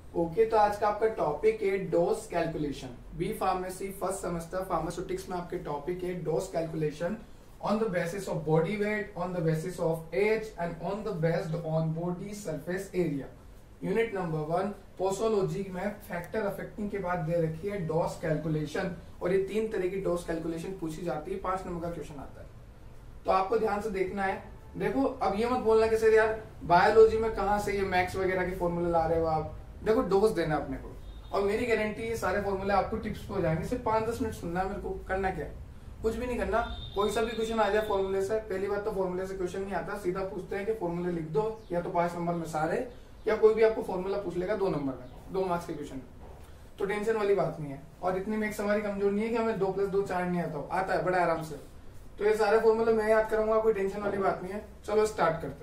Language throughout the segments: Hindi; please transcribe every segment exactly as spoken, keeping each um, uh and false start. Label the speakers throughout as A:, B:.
A: ओके okay, तो आज का आपका टॉपिक है dose calculation. B pharmacy first semester pharmaceutics में आपके टॉपिक है dose calculation on the basis of body weight, on the basis of age and on the based on body surface area. Unit number one posology में फैक्टर अफेक्टिंग के बाद दे रखी है डोज कैलकुलेशन, और ये तीन तरह की डोज कैलकुलेशन पूछी जाती है। पांच नंबर का क्वेश्चन आता है, तो आपको ध्यान से देखना है। देखो अब ये मत बोलना कि सर यार बायोलॉजी में कहाँ से ये मैक्स वगैरह के फॉर्मूले ला रहे हो आप। देखो डोज देना अपने को, और मेरी गारंटी ये सारे फॉर्मूले आपको टिप्स पे हो जाएंगे। सिर्फ पांच दस मिनट सुनना है मेरे को। करना क्या है, कुछ भी नहीं करना। कोई सा भी क्वेश्चन आ जाए फॉर्मूले से, पहली बात तो फॉर्मूले से क्वेश्चन नहीं आता, सीधा पूछते हैं कि फॉर्मूले लिख दो, या तो पांच नंबर में सारे, या कोई भी आपको फॉर्मूला पूछ लेगा दो नंबर में, दो मार्क्स के क्वेश्चन। तो टेंशन वाली बात नहीं है, और इतनी मैक्स हमारी कमजोर नहीं है कि हमें दो प्लस दो चार नहीं आता, आता है बड़ा आराम से। तो ये सारे फॉर्मूले मैं याद करूंगा, कोई टेंशन वाली बात नहीं है। चलो स्टार्ट करते हैं।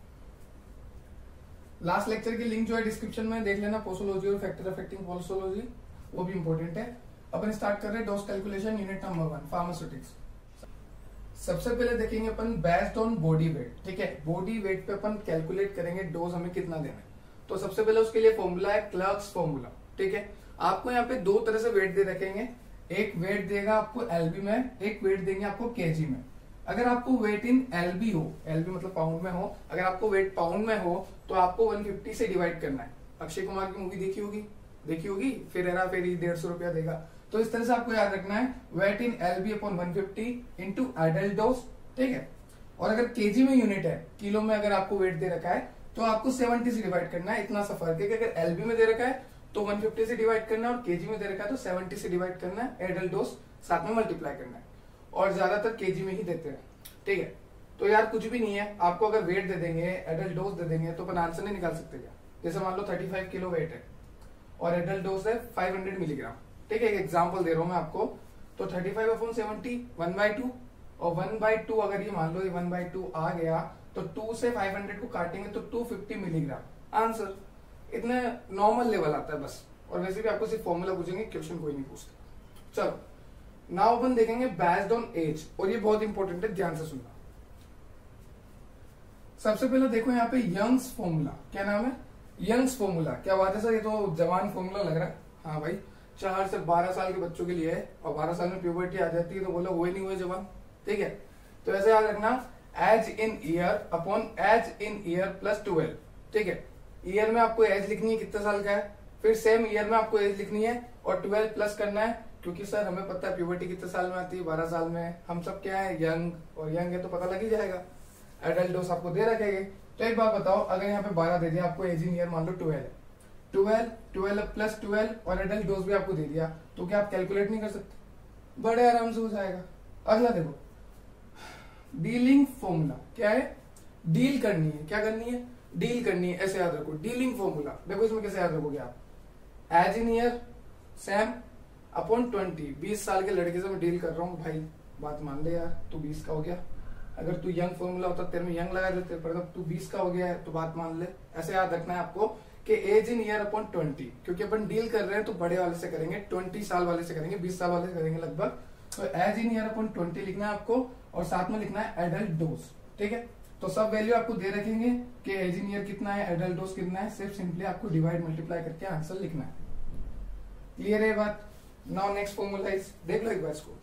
A: लास्ट लेक्चर की लिंक जो है डिस्क्रिप्शन में देख लेना, पोसोलॉजी और फैक्टर अफेक्टिंग पोसोलॉजी, वो भी इंपॉर्टेंट है। अपन स्टार्ट कर रहे हैं dose calculation unit number one pharmaceutics. सबसे पहले देखेंगे अपन बेस्ड ऑन बॉडी वेट। ठीक है, बॉडी वेट पे अपन कैलकुलेट करेंगे डोज हमें कितना देना है। तो सबसे पहले उसके लिए फॉर्मूला है क्लर्क्स फॉर्मूला। ठीक है, आपको यहाँ पे दो तरह से वेट दे रखेंगे, एक वेट देगा आपको एलबी में, एक वेट देंगे आपको केजी में। अगर आपको वेट इन एलबी हो, एलबी मतलब पाउंड में हो, अगर आपको वेट पाउंड में हो तो आपको एक सौ पचास से डिवाइड करना है। अक्षय कुमार की मूवी देखी होगी, देखी होगी फिर हेरा फेरी डेढ़ सौ रुपया देगा। तो इस तरह से आपको याद रखना है, weight in lb upon one fifty into adult dose. ठीक है, और अगर केजी में यूनिट है, किलो में अगर आपको वेट दे रखा है तो आपको सत्तर से डिवाइड करना है। इतना सा फर्क है कि अगर एलबी में दे रखा है तो एक सौ पचास से डिवाइड करना है, और केजी में दे रखा है तो सत्तर से डिवाइड करना है, एडल्ट डोज साथ में मल्टीप्लाई करना है, और ज्यादातर केजी में ही देते हैं। ठीक है, तो यार कुछ भी नहीं है, आपको अगर वेट दे देंगे, एडल्ट डोज दे देंगे, तो अपन आंसर नहीं निकाल सकते क्या। जैसे मान लो पैंतीस किलो वेट है और एडल्ट डोज है पाँच सौ मिलीग्राम। ठीक है, एक एग्जांपल दे रहा हूं मैं आपको। तो पैंतीस अपॉन सत्तर वन बाई टू, और वन बाई टू अगर ये मान लो ये वन बाई टू आ गया तो टू से पाँच सौ को काटेंगे तो दो सौ पचास मिलीग्राम आंसर। इतना नॉर्मल लेवल आता है बस, और वैसे भी आपको सिर्फ फॉर्मूला पूछेंगे, क्वेश्चन कोई नहीं पूछता। चलो नाउ अपन देखेंगे बेस्ड ऑन एज, और ये बहुत इंपॉर्टेंट है, ध्यान से सुनना। सबसे पहले देखो यहाँ पे यंग्स फॉर्मूला, क्या नाम है, यंग्स फॉर्मूला। क्या बात है सर, ये तो जवान फॉर्मूला लग रहा है। हाँ भाई, चार से बारह साल के बच्चों के लिए है, और बारह साल में प्यूबर्टी आ जाती है तो बोलो हुए नहीं हुए जवान। ठीक है, तो ऐसे याद रखना, age in year upon age in year plus twelve. ठीक है, ईयर में आपको एज लिखनी है कितने साल का है, फिर सेम ईयर में आपको एज लिखनी है और ट्वेल्व प्लस करना है, क्योंकि सर हमें पता है प्यूबर्टी कितने साल में आती है, बारह साल में। हम सब क्या है, यंग, और यंग है तो पता लग ही जाएगा। एडल्ट डोज आपको दे रखेंगे। तो एक बात बताओ, अगर यहाँ पे बारह दे दिया आपको, एज इन ईयर मान लो ट्वेल्व है, ट्वेल्व ट्वेल्व प्लस ट्वेल्व और एडल्ट डोज भी आपको दे दिया, तो क्या आप कैलकुलेट नहीं कर सकते, बड़े आराम से हो जाएगा। अगला देखो, डीलिंग फॉर्मूला। क्या है, डील करनी है, क्या करनी है, डील करनी है, ऐसे याद रखो। डीलिंग फॉर्मूला देखो, इसमें कैसे याद रखोगे आप, age in year same upon twenty. बीस साल के लड़के से मैं डील कर रहा हूँ भाई, बात मान ले यार, तू बीस का हो गया। अगर तू यंग फॉर्मूला होता तेरे में यंग लगा देते, पर अब तू बीस का हो गया है तो बात मान ले। ऐसे याद रखना है आपको कि age in year upon twenty, क्योंकि अपन डील कर रहे हैं तो बड़े वाले से करेंगे, ट्वेंटी साल वाले से करेंगे, बीस साल वाले से करेंगे लगभग। तो age in year upon twenty लिखना है आपको, और साथ में लिखना है एडल्ट डोज। ठीक है, तो सब वैल्यू आपको दे रखेंगे कि एज इन ईयर कितना है, एडल्ट डोज कितना है, सिर्फ सिंपली आपको डिवाइड मल्टीप्लाई करके आंसर लिखना है। क्लियर है बात। नाउ नेक्स्ट फॉर्मूला इज, देख लो एक बार इसको।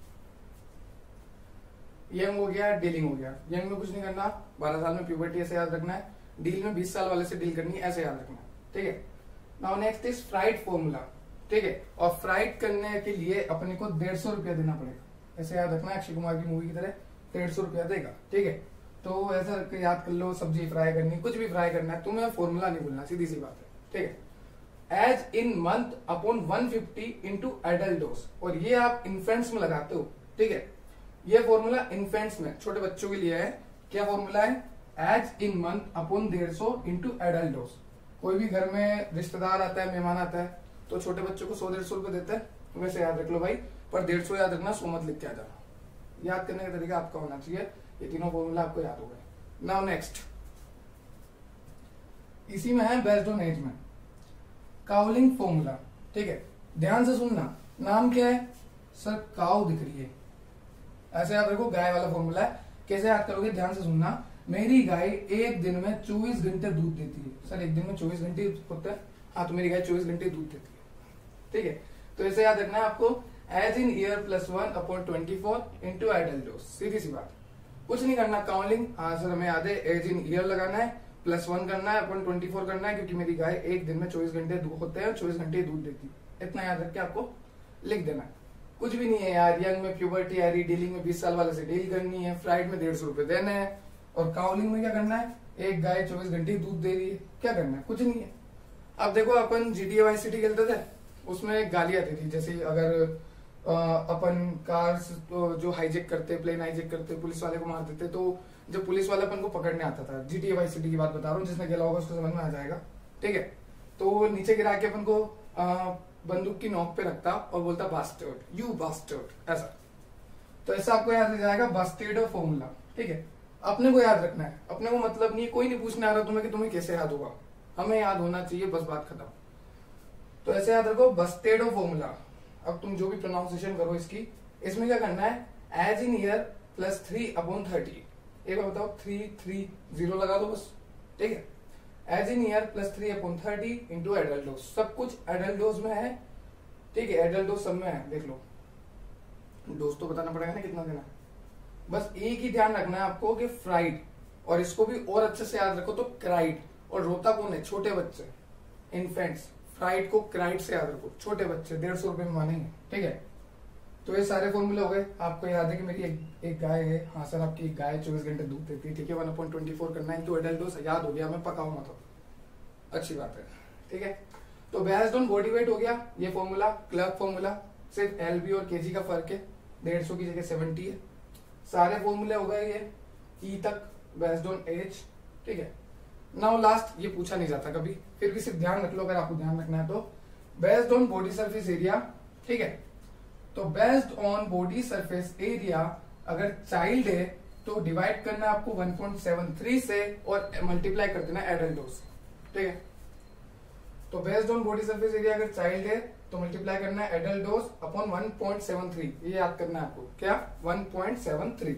A: यंग हो गया, डीलिंग हो गया। यंग में कुछ नहीं करना, बारह साल में प्यूबर्टी, ऐसे याद रखना है। डील में बीस साल वाले से डील करनी है, ऐसे याद रखना है। ठीक है, now next is Fried formula. ठीक है, और फ्राइट करने के लिए अपने को डेढ़ सौ रुपया देना पड़ेगा, ऐसे याद रखना है, अक्षय कुमार की मूवी की तरह डेढ़ सौ रुपया देगा। ठीक है, तो ऐसा याद कर लो, सब्जी फ्राई करनी, कुछ भी फ्राई करना है, तुम्हें फॉर्मूला नहीं भूलना, सीधी सी बात है। ठीक है, age in month upon one fifty into adult dose, और ये आप इन्फेंट्स में लगाते हो। ठीक है, ये फॉर्मूला इन्फेंट्स में, छोटे बच्चों के लिए है। क्या फॉर्मूला है, एज इन मंथ अपॉन डेढ़ सौ इंटू एडल्ट डोज। कोई भी घर में रिश्तेदार आता है, मेहमान आता है, तो छोटे बच्चों को सौ डेढ़ सौ रुपए देते हैं, वैसे याद रख लो भाई, पर डेढ़ सौ याद रखना, सौ मत लिख के आ जाना। याद करने का तरीका आपका होना चाहिए, ये तीनों फॉर्मूला आपको याद हो गए। नाउ नेक्स्ट, इसी में है बेस्ड ऑन एज में काउलिंग फॉर्मूला। ठीक है, ध्यान से सुनना, नाम क्या है सर, काउ दिख रही है, ऐसे याद रखो, गाय वाला फॉर्मूला है। कैसे याद करोगे, ध्यान से सुनना। मेरी गाय एक दिन में चौबीस घंटे दूध देती है। सर एक दिन में चौबीस घंटे होता है, हाँ तो मेरी गाय चौबीस घंटे दूध देती है, ठीक है। तो ऐसे याद रखना है आपको, age in year plus one upon twenty four into adult dose, सीधी सी बात, कुछ नहीं करना। काउंटिंग आंसर हमें याद है, एज इन ईयर लगाना है, प्लस वन करना है, अपॉन ट्वेंटी फोर करना है, क्योंकि मेरी गाय एक दिन में चौबीस घंटे दूध होते हैं, चौबीस घंटे दूध देती है, इतना याद रख के आपको लिख देना है। कुछ भी नहीं है यार, यंग में प्यूबर्टी आ रही, डीलिंग में बीस साल वाले से डील करनी है, फ्राइड में डेढ़ सौ रुपए देने हैं, और काउलिंग में क्या करना है, एक गाय चौबीस घंटे दूध दे रही है, क्या करना है, कुछ नहीं है। अब देखो अपन जीटीए वाई सिटी खेलते थे, उसमें गाली आती थी, जैसे अगर आ, अपन कार्स तो जो हाईजेक करते, प्लेन हाईजेक करते, पुलिस वाले को मार देते, तो जब पुलिस वाले अपन को पकड़ने आता था, जीटीए वाई सिटी की बात बता रहा हूँ, जिसने खेला होगा उसको समझ में आ जाएगा, ठीक है। तो नीचे गिरा के अपन को आ, बंदूक की नोक पे रखता और बोलता बास्टर्ड, यू बास्टर्ड, ऐसा। तो ऐसा आपको याद रह जाएगा बास्टर्ड और फॉर्मूला, ठीक है। अपने को याद रखना है, अपने को मतलब नहीं, कोई नहीं पूछने आ रहा तुम्हें कि तुम्हें कैसे याद होगा, हमें याद होना चाहिए, बस बात खत्म। तो ऐसे याद रखो, बास्टर्ड और फॉर्मूला। अब तुम जो भी प्रोनाउंसिएशन करो इसकी, इसमें क्या करना है, age in year plus three upon thirty, एक बार बताओ, थ्री थ्री जीरो लगा दो बस, ठीक है। Age in year plus three upon thirty into adult dose, सब कुछ एडल्ट डोज में है, ठीक है, एडल्ट डोज सब में है, देख लो। डोज तो बताना पड़ेगा ना कितना देना है, बस एक ही ध्यान रखना है आपको कि फ्राइड, और इसको भी और अच्छे से याद रखो तो क्राइड, और रोता कौन है, छोटे बच्चे, इन्फेंट्स। फ्राइड को क्राइड से याद रखो, छोटे बच्चे, डेढ़ सौ रुपए में मानेंगे, ठीक है। तो ये सारे फॉर्मूले हो गए। आपको याद है कि मेरी एक, एक गाय है, हाँ सर आपकी एक गाय चौबीस घंटे दूध देती है, ठीक है, वन अपॉइंट ट्वेंटी फोर करना है, तो एडल्ट डोज याद हो गया, मैं पकाऊंगा तो अच्छी बात है, ठीक है। तो बेस्ड ऑन बॉडी वेट हो गया ये फॉर्मूला, क्लर्क फॉर्मूला, सिर्फ एलबी और केजी का फर्क है, डेढ़ सौ की जगह सेवेंटी है। सारे फॉर्मूले हो गए ये ई तक, बेस्ड ऑन एज, ठीक है। नाउ लास्ट, ये पूछा नहीं जाता कभी, फिर भी सिर्फ ध्यान रख लो अगर आपको ध्यान रखना है तो, based on body surface area, ठीक है। तो based on body surface area अगर चाइल्ड है तो डिवाइड करना है आपको वन पॉइंट सेवन थ्री से और मल्टीप्लाई कर देना एडल्ट डोज, ठीक है। तो based on body surface area अगर चाइल्ड है तो मल्टीप्लाई करना है adult dose upon one point seven three, ये याद करना है आपको, क्या, वन पॉइंट सेवन थ्री,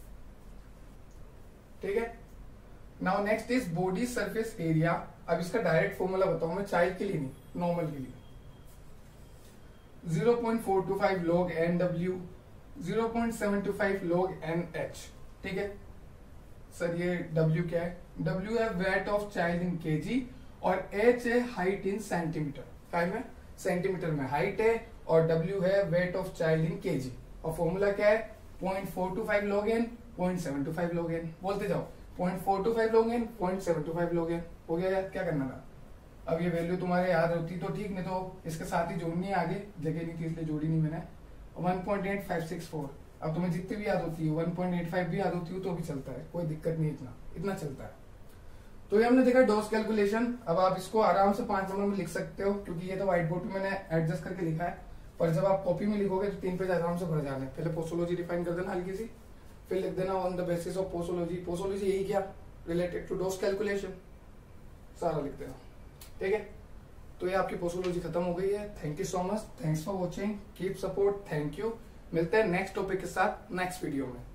A: ठीक है। Now next is body surface area. अब इसका डायरेक्ट फॉर्मूला बताऊं मैं, चाइल्ड के लिए नहीं, नॉर्मल के लिए, zero point four two five log N W, zero point seven two five log N H, ठीक है। सर ये W क्या है, W है weight of child in kg, और H है हाइट इन सेंटीमीटर, फाइव में सेंटीमीटर में हाइट है, और W है weight of child in kg, और फॉर्मूला क्या है, point four two five log n, point seven two five log n, बोलते जाओ, point four two five log n, point seven two five log n, हो गया यार, क्या करना था। अब ये वैल्यू तुम्हारे याद होती तो ठीक, नहीं तो इसके साथ ही जोड़नी है, आगे जगह नहीं थी इसलिए जोड़ी नहीं मैंने। One point eight five six four, अब तुम्हें जितनी भी याद होती है, वन पॉइंट एट फाइव भी याद होती हो तो भी चलता है, कोई दिक्कत नहीं, इतना इतना चलता है। तो ये हमने देखा डोज कैलकुलेशन। अब आप इसको आराम से पांच नंबर में लिख सकते हो, क्योंकि ये तो व्हाइट बोर्ड पे मैंने एडजस्ट करके लिखा है, पर जब आप कॉपी में लिखोगे तो तीन पेज आराम से भर जाने। पहले पोसोलॉजी डिफाइन कर देना हल्की सी, फिर लिख देना on the basis of posology, posology यही क्या, रिलेटेड टू डोज कैलकुलेशन, सारा लिख देना, ठीक है। तो ये आपकी पोसोलॉजी खत्म हो गई है। Thank you so much, thanks for watching, keep support, thank you. मिलते हैं नेक्स्ट टॉपिक के साथ नेक्स्ट वीडियो में।